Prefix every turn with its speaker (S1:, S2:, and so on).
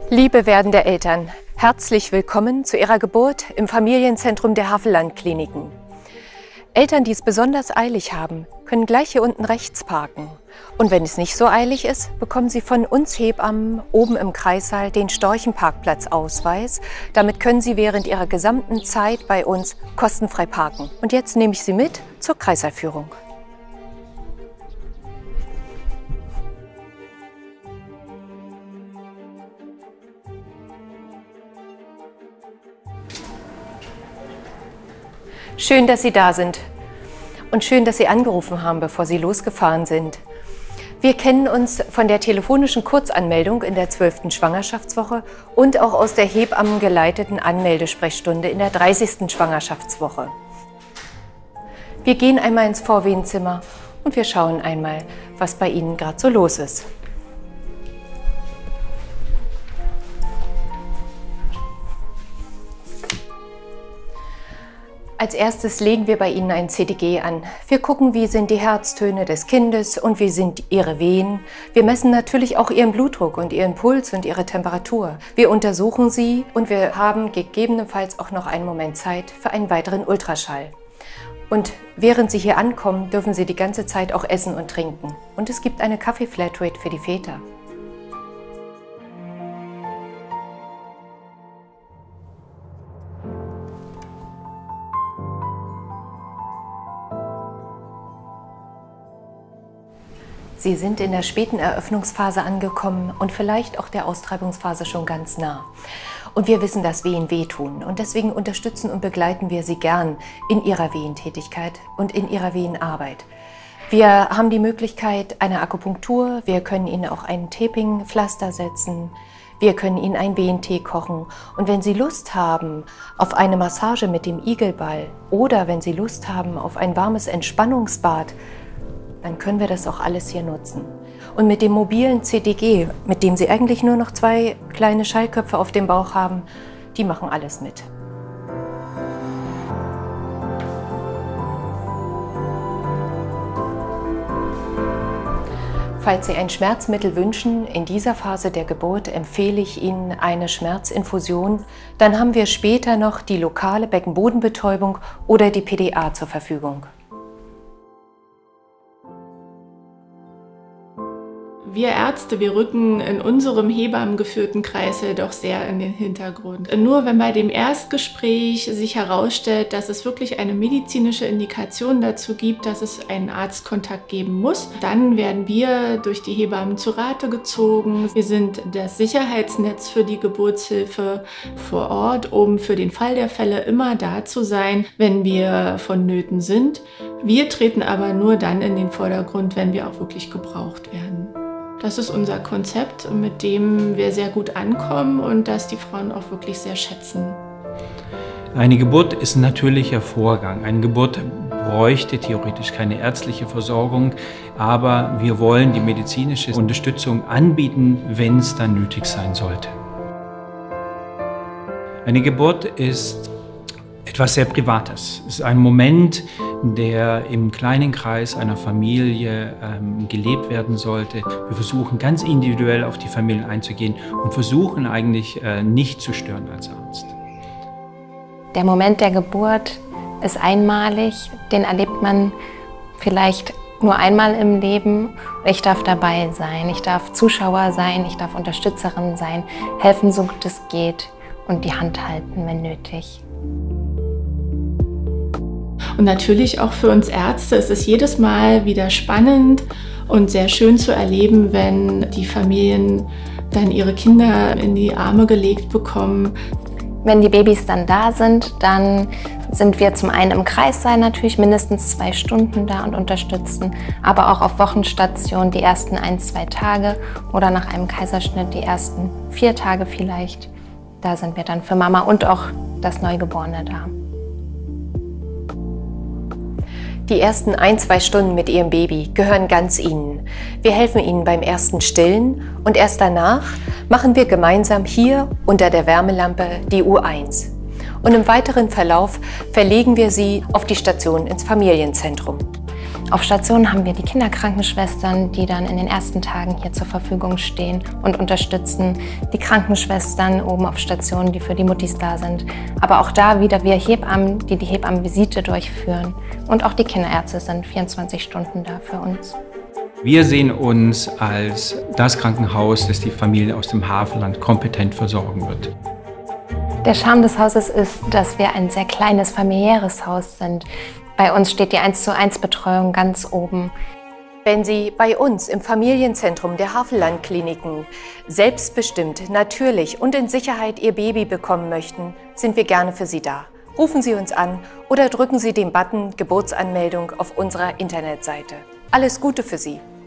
S1: Liebe werdende Eltern, herzlich willkommen zu Ihrer Geburt im Familienzentrum der Havelland-Kliniken. Eltern, die es besonders eilig haben, können gleich hier unten rechts parken. Und wenn es nicht so eilig ist, bekommen Sie von uns Hebammen oben im Kreissaal den Storchenparkplatzausweis. Damit können Sie während Ihrer gesamten Zeit bei uns kostenfrei parken. Und jetzt nehme ich Sie mit zur Kreissaalführung. Schön, dass Sie da sind und schön, dass Sie angerufen haben, bevor Sie losgefahren sind. Wir kennen uns von der telefonischen Kurzanmeldung in der 12. Schwangerschaftswoche und auch aus der hebammengeleiteten Anmeldesprechstunde in der 30. Schwangerschaftswoche. Wir gehen einmal ins Vorwehenzimmer und wir schauen einmal, was bei Ihnen gerade so los ist. Als erstes legen wir bei Ihnen ein CTG an. Wir gucken, wie sind die Herztöne des Kindes und wie sind Ihre Wehen. Wir messen natürlich auch Ihren Blutdruck und Ihren Puls und Ihre Temperatur. Wir untersuchen Sie und wir haben gegebenenfalls auch noch einen Moment Zeit für einen weiteren Ultraschall. Und während Sie hier ankommen, dürfen Sie die ganze Zeit auch essen und trinken. Und es gibt eine Kaffee-Flatrate für die Väter. Sie sind in der späten Eröffnungsphase angekommen und vielleicht auch der Austreibungsphase schon ganz nah. Und wir wissen, dass Wehen wehtun und deswegen unterstützen und begleiten wir Sie gern in Ihrer Wehentätigkeit und in Ihrer Wehenarbeit. Wir haben die Möglichkeit einer Akupunktur, wir können Ihnen auch ein Taping-Pflaster setzen, wir können Ihnen einen Wehentee kochen und wenn Sie Lust haben auf eine Massage mit dem Igelball oder wenn Sie Lust haben auf ein warmes Entspannungsbad, dann können wir das auch alles hier nutzen. Und mit dem mobilen CTG, mit dem Sie eigentlich nur noch 2 kleine Schallköpfe auf dem Bauch haben, die machen alles mit. Falls Sie ein Schmerzmittel wünschen, in dieser Phase der Geburt empfehle ich Ihnen eine Schmerzinfusion. Dann haben wir später noch die lokale Beckenbodenbetäubung oder die PDA zur Verfügung.
S2: Wir Ärzte, wir rücken in unserem hebammengeführten Kreisel doch sehr in den Hintergrund. Nur wenn bei dem Erstgespräch sich herausstellt, dass es wirklich eine medizinische Indikation dazu gibt, dass es einen Arztkontakt geben muss, dann werden wir durch die Hebammen zu Rate gezogen. Wir sind das Sicherheitsnetz für die Geburtshilfe vor Ort, um für den Fall der Fälle immer da zu sein, wenn wir vonnöten sind. Wir treten aber nur dann in den Vordergrund, wenn wir auch wirklich gebraucht werden. Das ist unser Konzept, mit dem wir sehr gut ankommen und das die Frauen auch wirklich sehr schätzen.
S3: Eine Geburt ist ein natürlicher Vorgang. Eine Geburt bräuchte theoretisch keine ärztliche Versorgung, aber wir wollen die medizinische Unterstützung anbieten, wenn es dann nötig sein sollte. Eine Geburt ist etwas sehr Privates. Es ist ein Moment, der im kleinen Kreis einer Familie gelebt werden sollte. Wir versuchen ganz individuell auf die Familien einzugehen und versuchen eigentlich nicht zu stören als Arzt.
S4: Der Moment der Geburt ist einmalig, den erlebt man vielleicht nur einmal im Leben. Ich darf dabei sein, ich darf Zuschauer sein, ich darf Unterstützerin sein, helfen, so gut es geht und die Hand halten, wenn nötig.
S2: Und natürlich auch für uns Ärzte ist es jedes Mal wieder spannend und sehr schön zu erleben, wenn die Familien dann ihre Kinder in die Arme gelegt bekommen.
S4: Wenn die Babys dann da sind, dann sind wir zum einen im Kreissaal natürlich mindestens 2 Stunden da und unterstützen, aber auch auf Wochenstation die ersten 1-2 Tage oder nach einem Kaiserschnitt die ersten 4 Tage vielleicht. Da sind wir dann für Mama und auch das Neugeborene da.
S1: Die ersten 1-2 Stunden mit Ihrem Baby gehören ganz Ihnen. Wir helfen Ihnen beim ersten Stillen und erst danach machen wir gemeinsam hier unter der Wärmelampe die U1. Und im weiteren Verlauf verlegen wir Sie auf die Station ins Familienzentrum.
S4: Auf Station haben wir die Kinderkrankenschwestern, die dann in den ersten Tagen hier zur Verfügung stehen und unterstützen. Die Krankenschwestern oben auf Station, die für die Muttis da sind. Aber auch da wieder wir Hebammen, die die Hebammenvisite durchführen. Und auch die Kinderärzte sind 24 Stunden da für uns.
S3: Wir sehen uns als das Krankenhaus, das die Familien aus dem Havelland kompetent versorgen wird.
S4: Der Charme des Hauses ist, dass wir ein sehr kleines familiäres Haus sind. Bei uns steht die 1:1 Betreuung ganz oben.
S1: Wenn Sie bei uns im Familienzentrum der Havelland-Kliniken selbstbestimmt, natürlich und in Sicherheit Ihr Baby bekommen möchten, sind wir gerne für Sie da. Rufen Sie uns an oder drücken Sie den Button Geburtsanmeldung auf unserer Internetseite. Alles Gute für Sie!